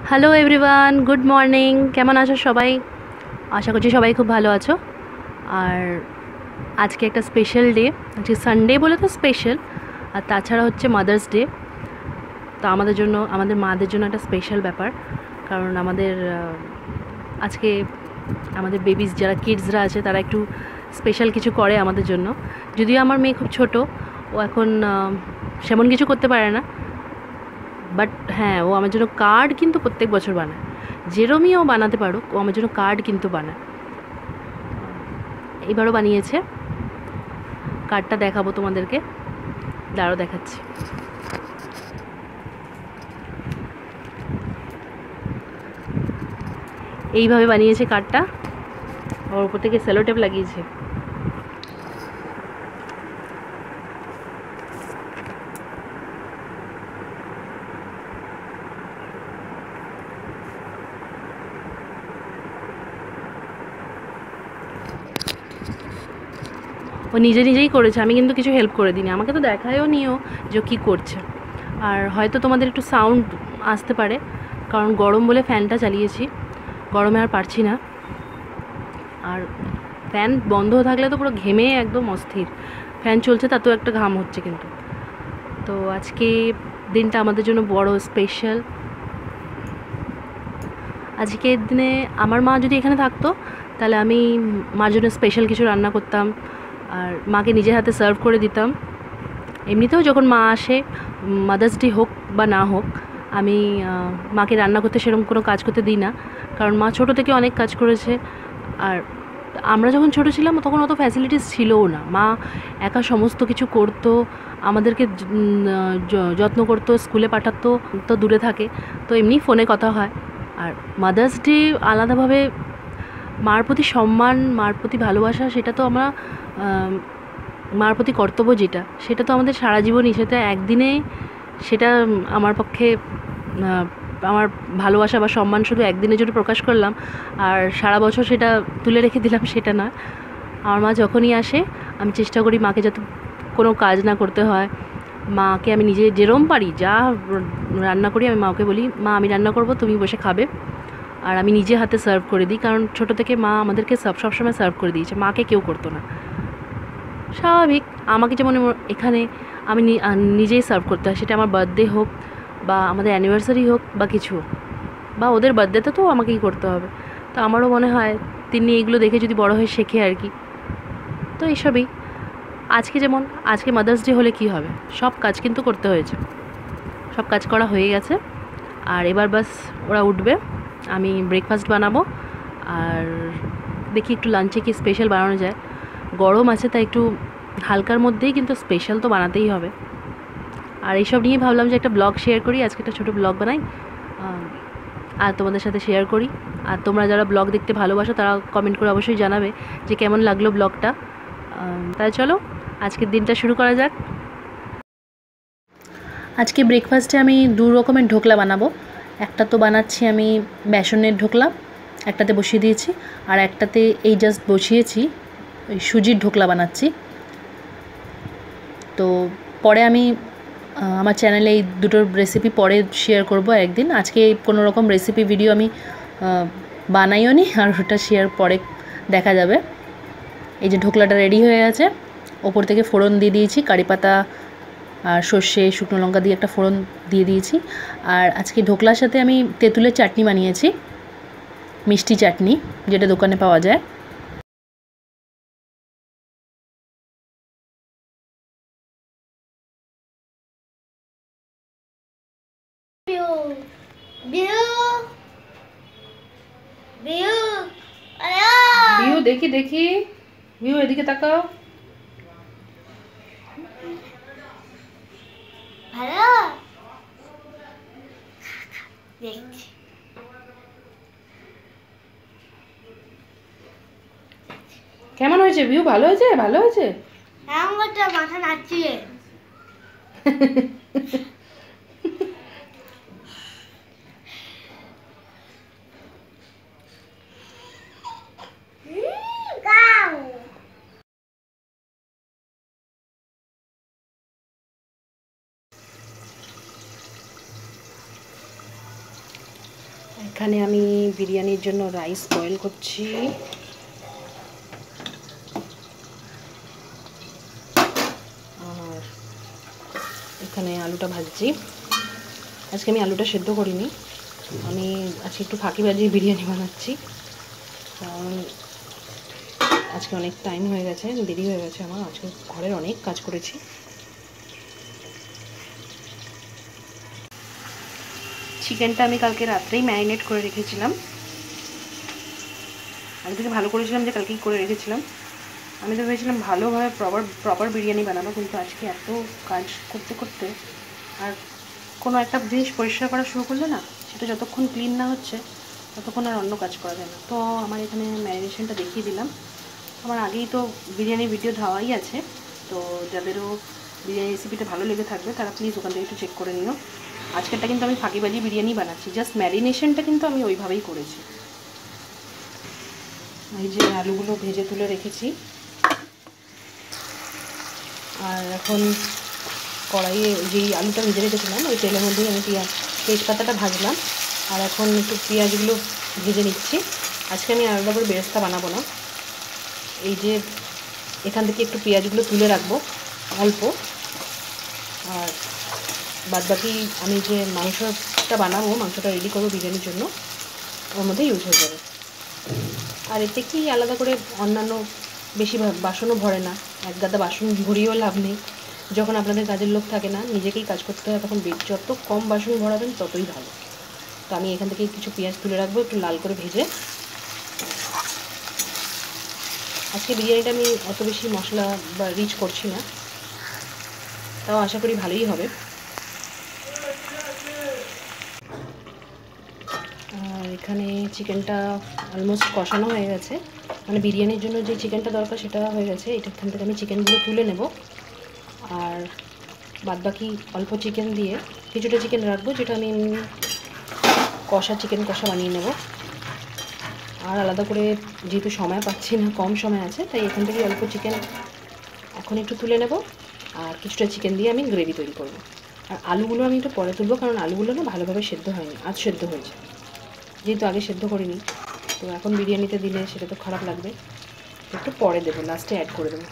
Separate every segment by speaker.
Speaker 1: Hello everyone, good morning. কেমন আছো সবাই? আশা করছি সবাই খুব ভালো আছো। আর আজকে একটা স্পেশাল ডে, আজকে সানডে বলে তো স্পেশাল, আর তাছাড়া হচ্ছে মাদার্স ডে। তো আমাদের জন্য, আমাদের মাদের জন্য একটা স্পেশাল ব্যাপার, কারণ আমাদের আজকে আমাদের বেবিস যারা কিডসরা আছে তারা একটু স্পেশাল কিছু করে আমাদের জন্য। যদিও আমার মেয়ে খুব ছোট, ও এখন সেমন কিছু করতে পারে না, বাট হ্যাঁ, ও আমার জন্য কার্ড কিন্তু প্রত্যেক বছর বানায়। যেরমই ও বানাতে পারুক, ও আমার জন্য কার্ড কিন্তু বানায়। এবারও বানিয়েছে। কার্ডটা দেখাবো তোমাদেরকে, দাঁড়াও দেখাচ্ছি। এইভাবে বানিয়েছে কার্ডটা, ওর উপর থেকে সেলো টেপ লাগিয়েছে। ও নিজে নিজেই করেছে, আমি কিন্তু কিছু হেল্প করে দিইনি। আমাকে তো দেখায়ও নিও যে ও কী করছে। আর হয়তো তোমাদের একটু সাউন্ড আসতে পারে, কারণ গরম বলে ফ্যানটা চালিয়েছি, গরমে আর পারছি না। আর ফ্যান বন্ধ থাকলে তো পুরো ঘেমে একদম অস্থির। ফ্যান চলছে তাতেও একটা ঘাম হচ্ছে কিন্তু। তো আজকে দিনটা আমাদের জন্য বড় স্পেশাল। আজকের দিনে আমার মা যদি এখানে থাকতো তাহলে আমি মার জন্য স্পেশাল কিছু রান্না করতাম আর মাকে নিজের হাতে সার্ভ করে দিতাম। এমনিতেও যখন মা আসে, মাদার্স ডে হোক বা না হোক, আমি মাকে রান্না করতে সেরকম কোনো কাজ করতে দিই না, কারণ মা ছোটো থেকে অনেক কাজ করেছে। আর আমরা যখন ছোটো ছিলাম তখন অত ফ্যাসিলিটিস ছিলও না। মা একা সমস্ত কিছু করতো, আমাদেরকে যত্ন করতো, স্কুলে পাঠাতো। তো দূরে থাকে, তো এমনি ফোনে কথা হয়। আর মাদার্স ডে আলাদাভাবে মার প্রতি সম্মান, মার প্রতি ভালোবাসা, সেটা তো আমরা মার প্রতি কর্তব্য যেটা, সেটা তো আমাদের সারা জীবনই, সেটা একদিনে সেটা আমার পক্ষে আমার ভালোবাসা বা সম্মান শুধু একদিনের জন্য প্রকাশ করলাম আর সারা বছর সেটা তুলে রেখে দিলাম, সেটা নয়। আমার মা যখনই আসে আমি চেষ্টা করি মাকে যাতে কোনো কাজ না করতে হয়। মাকে আমি নিজে যেরম পারি, যা রান্না করি, আমি মাকে বলি, মা আমি রান্না করব, তুমি বসে খাবে। আর আমি নিজে হাতে সার্ভ করে দিই, কারণ ছোটো থেকে মা আমাদেরকে সবসময় সার্ভ করে দিয়েছে, মাকে কেউ করতো না। স্বাভাবিক, আমাকে যেমন এখানে আমি নিজেই সার্ভ করতে হয়, সেটা আমার বার্থডে হোক বা আমাদের অ্যানিভার্সারি হোক বা কিছু হোক, বা ওদের বার্থডেতে তো আমাকেই করতে হবে। তো আমারও মনে হয় তিনি এগুলো দেখে যদি বড় হয়ে শেখে আর কি। তো এইসবই। আজকে যেমন, আজকে মাদার্স ডে হলে কি হবে, সব কাজ কিন্তু করতে হয়েছে, সব কাজ করা হয়ে গেছে। আর এবার বাস ওরা উঠবে, আমি ব্রেকফাস্ট বানাবো, আর দেখি একটু লাঞ্চে কি স্পেশাল বানানো যায়। গরম আছে তাই একটু হালকার মধ্যেই কিন্তু স্পেশাল তো বানাতেই হবে। আর এইসব নিয়ে ভাবলাম যে একটা ব্লগ শেয়ার করি, আজকে একটা ছোটো ব্লগ বানাই আর তোমাদের সাথে শেয়ার করি। আর তোমরা যারা ব্লগ দেখতে ভালোবাসো তারা কমেন্ট করে অবশ্যই জানাবে যে কেমন লাগলো ব্লগটা। তাই চলো আজকের দিনটা শুরু করা যাক। আজকে ব্রেকফাস্টে আমি দু রকমের ঢোকলা বানাবো। একটা তো বানাচ্ছি আমি বেসনের ঢোকলা, একটাতে বসিয়ে দিয়েছি, আর একটাতে এই জাস্ট বসিয়েছি ওই সুজির ঢোকলা বানাচ্ছি। তো পরে আমি আমার চ্যানেলে এই দুটোর রেসিপি পরে শেয়ার করব একদিন। আজকে কোনো রকম রেসিপি ভিডিও আমি বানাইও নি, আর ওটা শেয়ার পরে দেখা যাবে। এই যে ঢোকলাটা রেডি হয়ে গেছে, ওপর থেকে ফোড়ন দিয়ে দিয়েছি, কারি পাতা আর সর্ষে শুকনো লঙ্কা দিয়ে একটা ফোড়ন দিয়ে দিয়েছি। আর আজকে ঢোকলার সাথে আমি তেঁতুলের চাটনি বানিয়েছি, মিষ্টি চাটনি যেটা দোকানে পাওয়া যায়। ভিউ দেখি দেখি, ভিউ এদিকে তাকাও।
Speaker 2: ভালো দেখছি।
Speaker 1: কেমন হয়েছে ভিউ? ভালো হয়েছে, ভালো হয়েছে।
Speaker 2: আঙুলটা মাথা নাচিয়ে গাও।
Speaker 1: এখানে আমি বিরিয়ানির জন্য রাইস বয়েল করছি। আর এখানে আলুটা ভাজছি। আজকে আমি আলুটা সেদ্ধ করিনি, আমি আজকে একটু ফাঁকিবাজি বিরিয়ানি বানাচ্ছি, কারণ আজকে অনেক টাইম হয়ে গেছে, দেরি হয়ে গেছে আমার। আজকে ঘরের অনেক কাজ করেছি। চিকেনটা আমি কালকে রাত্রেই ম্যারিনেট করে রেখেছিলাম। আগে থেকে ভালো করেছিলাম যে কালকেই করে রেখেছিলাম। আমি তো ভেবেছিলাম ভালোভাবে প্রপার বিরিয়ানি বানাবো, কিন্তু আজকে এত কাজ করতে করতে আর কোনো একটা জিনিস পরিষ্কার করা শুরু করলে না, সেটা যতক্ষণ ক্লিন না হচ্ছে ততক্ষণ আর অন্য কাজ করা যায় না। তো আমার এখানে ম্যারিনেশনটা দেখিয়ে দিলাম। আমার আগেই তো বিরিয়ানির ভিডিও দেওয়াই আছে, তো যাদেরও বিরিয়ানি রেসিপিটা ভালো লেগে থাকবে তারা প্লিজ ওখান থেকে একটু চেক করে নিও। আজকেরটা কিন্তু আমি ফাঁকিবাজি বিরিয়ানি বানাচ্ছি, জাস্ট ম্যারিনেশনটা কিন্তু আমি ওইভাবেই করেছি। এই যে আলুগুলো ভেজে তুলে রেখেছি, আর এখন কড়াইয়ে যেই আলুটা ভেজে রেখেছিলাম ওই তেলের মধ্যেই আমি তেজপাতাটা ভাজলাম, আর এখন একটু পেঁয়াজগুলো ভেজে নিচ্ছি। আজকে আমি আলাদা করে বেরেস্তা বানাবো না, এই যে এখান থেকে একটু পেঁয়াজগুলো তুলে রাখবো অল্প, আর বাদবাকি আমি যে মাংসটা বানাবো, মাংসটা রেডি করবো বিরিয়ানির জন্য, ওর মধ্যে ইউজ হয়ে যাবে। আর এতে কি আলাদা করে অন্যান্য বেশি বাসনও ভরে না, এক গাদা বাসন ভরিয়েও লাভ নেই। যখন আপনাদের কাজের লোক থাকে না, নিজেকেই কাজ করতে হয়, তখন যত কম বাসন ভরাবেন ততই ভালো। তো আমি এখান থেকে কিছু পেঁয়াজ তুলে রাখবো একটু লাল করে ভেজে। আজকে বিরিয়ানিটা আমি অত বেশি মশলা বা রিচ করছি না, তাও আশা করি ভালোই হবে। আর এখানে চিকেনটা অলমোস্ট কষানো হয়ে গেছে, মানে বিরিয়ানির জন্য যে চিকেনটা দরকার সেটা হয়ে গেছে। এখান থেকে আমি চিকেনগুলো তুলে নেব, আর বাদবাকি অল্প চিকেন দিয়ে কিছুটা চিকেন রাখবো, যেটা আমি চিকেন কষা বানিয়ে নেব। আর আলাদা করে যেহেতু সময় পাচ্ছি না, কম সময় আছে, তাই এখান থেকে অল্প চিকেন এখন একটু তুলে নেব, আর কিছুটা চিকেন দিয়ে আমি গ্রেভি তৈরি করব। আর আলুগুলো আমি একটু পরে তুলবো, কারণ আলুগুলো না ভালোভাবে সেদ্ধ হয়নি, আজ সেদ্ধ হয়েছে, যেহেতু আগে সেদ্ধ করিনি। তো এখন বিরিয়ানিতে দিলে সেটা তো খারাপ লাগবে, একটু পরে দেবো, লাস্টে অ্যাড করে দেবো।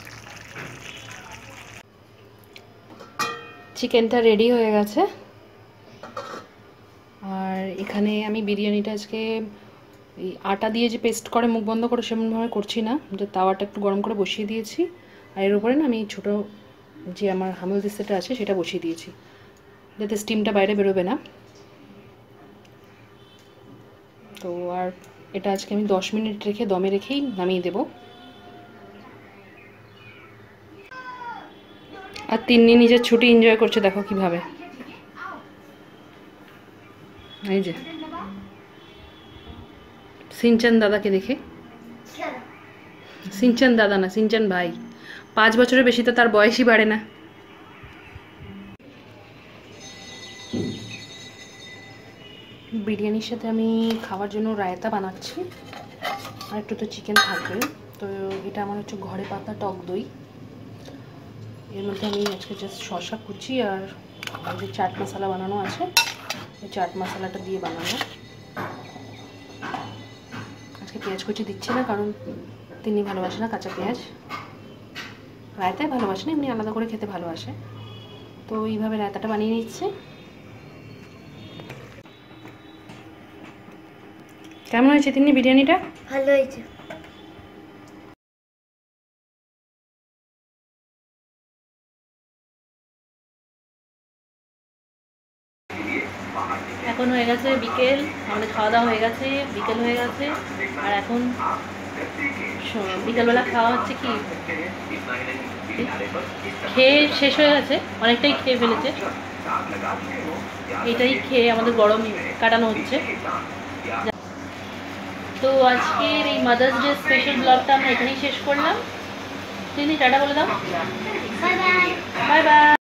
Speaker 1: চিকেনটা রেডি হয়ে গেছে। আর এখানে আমি বিরিয়ানিটা আজকে এই আটা দিয়ে যে পেস্ট করে মুখ বন্ধ করে সেমনভাবে করছি না, যে তাওয়াটা একটু গরম করে বসিয়ে দিয়েছি, আর এর উপরে না আমি ছোটো যে আমার হামল দিস্তাটা আছে সেটা বসিয়ে দিয়েছি, যাতে স্টিমটা বাইরে বেরোবে না। তো আর এটা আজকে আমি 10 মিনিট রেখে দমে রেখেই নামিয়ে দেব। আর তিন্নি নিজের ছুটি এনজয় করছে, দেখো কিভাবে। এই যে সিনচান দাদাকে দেখে, সিনচান দাদা না, সিনচান ভাই, 5 বছরের বেশি তো তার বয়সই বাড়ে না। বিরিয়ানির সাথে আমি খাওয়ার জন্য রায়তা বানাচ্ছি, আর একটু তো চিকেন থাকবে। তো এটা আমার হচ্ছে ঘরে পাতা টক দই, এর মধ্যে আমি আজকে জাস্ট শসা কুচি আর যে চাট মশলা বানানো আছে, এই চাট মশলাটা দিয়ে বানানো। আজকে পেঁয়াজ কুচি দিচ্ছি না, কারণ তিনি ভালোবাসে না কাঁচা পেঁয়াজ, রায়তায় ভালোবাসে না, এমনি আলাদা করে খেতে ভালোবাসে। তো এইভাবে রায়তাটা বানিয়ে নিচ্ছে। কেমন হয়েছে তিনি বিরিয়ানিটা?
Speaker 2: ভালো হয়েছে।
Speaker 1: এখন হয়ে গেছে বিকেল, আমাদের খাওয়া দাওয়া হয়ে গেছে, বিকেল হয়ে গেছে। আর এখন বিকেলবেলা খাওয়া হচ্ছে কি, খেয়ে শেষ হয়ে গেছে, অনেকটাই খেয়ে ফেলেছে, এটাই খেয়ে আমাদের গরম কাটানো হচ্ছে। তো আজকের এই মাদার্স ডে স্পেশাল ব্লগটা আমরা এখানেই শেষ করলাম। তুমি টাটা বলে দাও।
Speaker 2: Bye bye.
Speaker 1: Bye by.